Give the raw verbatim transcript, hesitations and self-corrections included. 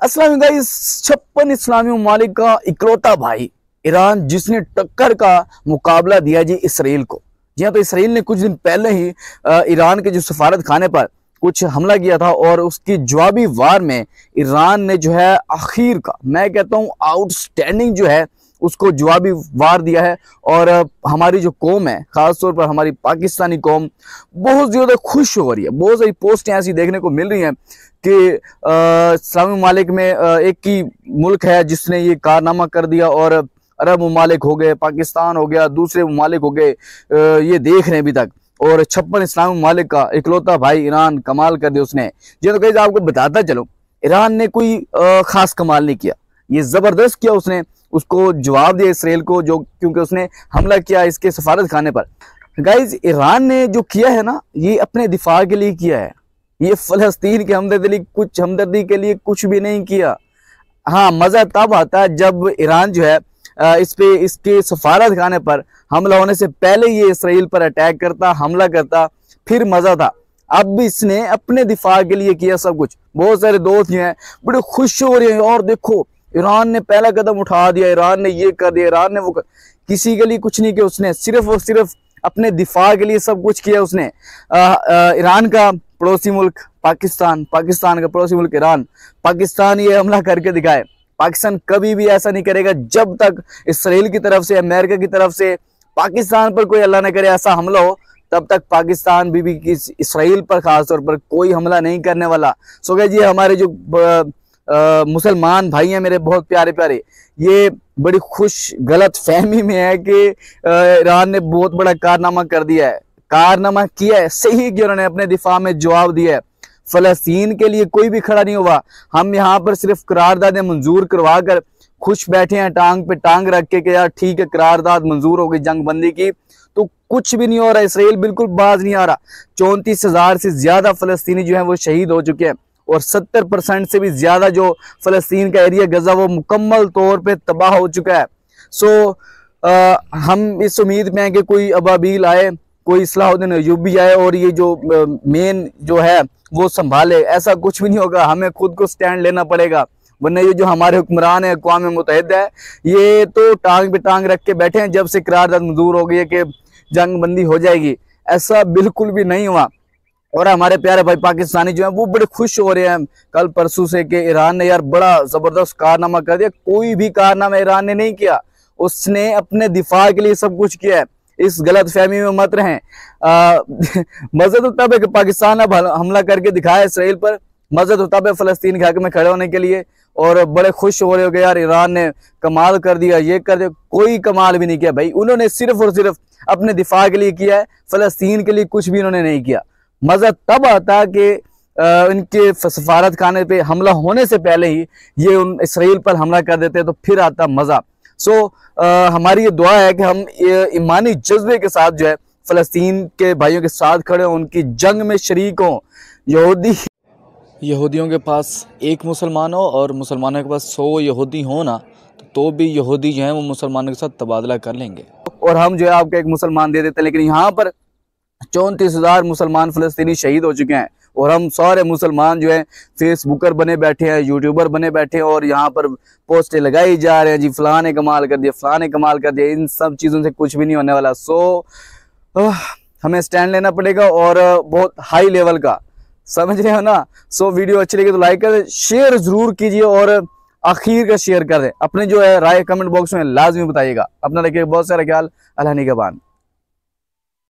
अस्सलाम गाइस, छप्पन इस्लामी ममालिक का इकलौता भाई ईरान, जिसने टक्कर का मुकाबला दिया जी इसराइल को। जी हाँ, तो इसराइल ने कुछ दिन पहले ही ईरान के जो सफारत खाने पर कुछ हमला किया था और उसकी जवाबी वार में ईरान ने जो है आखिर का, मैं कहता हूँ आउटस्टैंडिंग जो है उसको जवाबी वार दिया है। और हमारी जो कौम है, खासतौर पर हमारी पाकिस्तानी कौम बहुत ज़्यादा खुश हो रही है। बहुत सारी पोस्टें ऐसी देखने को मिल रही हैं कि इस्लामी ममालिक में आ, एक ही मुल्क है जिसने ये कारनामा कर दिया और अरब ममालिक हो गए, पाकिस्तान हो गया, दूसरे ममालिक हो गए, ये देख रहे हैं अभी तक। और छप्पन इस्लामी ममालिक का इकलौता भाई ईरान कमाल कर दिया उसने। जी तो कहीं आपको बताता चलो, ईरान ने कोई खास कमाल नहीं किया, ये जबरदस्त किया उसने, उसको जवाब दिया इसराइल को, जो क्योंकि उसने हमला किया इसके सफारत खाने पर। गाइज, ईरान ने जो किया है ना, ये अपने दिफा के लिए किया है, ये फलस्तीन के हमदर्दी कुछ हमदर्दी के लिए कुछ भी नहीं किया। हाँ, मजा तब आता है जब ईरान जो है इस पे इसके सफारत खाने पर हमला होने से पहले ये इसराइल पर अटैक करता, हमला करता, फिर मजा था। अब इसने अपने दिफा के लिए किया सब कुछ। बहुत सारे दोस्त जो हैं बड़े खुश हो रहे हैं, और देखो ईरान ने पहला कदम उठा दिया, ईरान ने ये कर दिया, ईरान ने वो कर... किसी के लिए कुछ नहीं किया उसने, सिर्फ और सिर्फ अपने दिफा के लिए सब कुछ किया उसने। ईरान का पड़ोसी मुल्क पाकिस्तान, पाकिस्तान का पड़ोसी मुल्क ईरान, पाकिस्तान ये हमला करके दिखाए। पाकिस्तान कभी भी ऐसा नहीं करेगा जब तक इसराइल की तरफ से, अमेरिका की तरफ से पाकिस्तान पर कोई अल्लाह न करे ऐसा हमला हो, तब तक पाकिस्तान भी, भी इसराइल पर खासतौर पर कोई हमला नहीं करने वाला। सो गए जी, हमारे जो मुसलमान भाई हैं मेरे बहुत प्यारे प्यारे, ये बड़ी खुश गलत फहमी में है कि ईरान ने बहुत बड़ा कारनामा कर दिया है। कारनामा किया है सही कि उन्होंने अपने दिफा में जवाब दिया है। फलस्तीन के लिए कोई भी खड़ा नहीं हुआ। हम यहाँ पर सिर्फ करारदादें मंजूर करवा कर खुश बैठे हैं, टांग पे टांग रख के कि यार ठीक है करारदाद मंजूर हो गई जंग बंदी की, तो कुछ भी नहीं हो रहा। इसराइल बिल्कुल बाज नहीं आ रहा। चौंतीस हजार से ज्यादा फलस्तीनी जो है वो शहीद हो चुके हैं, और सत्तर परसेंट से भी ज्यादा जो फलस्तीन का एरिया गजा वो मुकम्मल तौर पे तबाह हो चुका है। सो आ, हम इस उम्मीद में हैं कि कोई अबाबील आए, कोई सलाहुद्दीन अय्यूबी आए और ये जो मेन जो है वो संभाले। ऐसा कुछ भी नहीं होगा, हमें खुद को स्टैंड लेना पड़ेगा, वरना ये जो हमारे हुक्मरान है अक़वाम मुत्तहिदा है, ये तो टांग पे टांग रख के बैठे हैं जब से करारदाद मंजूर हो गई है कि जंग बंदी हो जाएगी। ऐसा बिल्कुल भी नहीं हुआ। और हमारे प्यारे भाई पाकिस्तानी जो हैं वो बड़े खुश हो रहे हैं कल परसों से कि ईरान ने यार बड़ा जबरदस्त कारनामा कर दिया। कोई भी कारनामा ईरान ने नहीं किया, उसने अपने दिफा के लिए सब कुछ किया है। इस गलत फहमी में मत रहें। मजा तो तब है कि पाकिस्तान अब हमला करके दिखाया इसराइल पर, मजा तो तब है फलस्तीन के हक में खड़े होने के लिए, और बड़े खुश हो रहे हो गए यार ईरान ने कमाल कर दिया, ये कर दिया। कोई कमाल भी नहीं किया भाई, उन्होंने सिर्फ और सिर्फ अपने दिफा के लिए किया है, फलस्तीन के लिए कुछ भी उन्होंने नहीं किया। मजा तब आता कि इनके सफारत खाने पे हमला होने से पहले ही ये उन इसराइल पर हमला कर देते, तो फिर आता मजा। सो so, हमारी ये दुआ है कि हम ये ईमानी जज्बे के साथ जो है फलस्तीन के भाइयों के साथ खड़े हों, उनकी जंग में शरीक हों। यहूदी यहूदियों के पास एक मुसलमान हो और मुसलमानों के पास सौ यहूदी हो ना, तो, तो भी यहूदी जो हैं वो मुसलमानों के साथ तबादला कर लेंगे, और हम जो है आपको एक मुसलमान दे देते हैं। लेकिन यहाँ पर चौंतीस हजार मुसलमान फलस्तीनी शहीद हो चुके हैं, और हम सारे मुसलमान जो है फेसबुकर बने बैठे हैं, यूट्यूबर बने बैठे हैं, और यहाँ पर पोस्टें लगाई जा रहे हैं जी फलां ने कमाल कर दिया, फलां ने कमाल कर दिया। इन सब चीज़ों से कुछ भी नहीं होने वाला। सो हमें स्टैंड लेना पड़ेगा, और बहुत हाई लेवल का, समझ रहे हो ना। सो वीडियो अच्छी लगी तो लाइक कर दें, शेयर जरूर कीजिए, और आखिर का शेयर कर दें। अपने जो है राय कमेंट बॉक्स में लाजमी बताइएगा। अपना रखिए बहुत सारा ख्याल। अल्लाह निगहबान।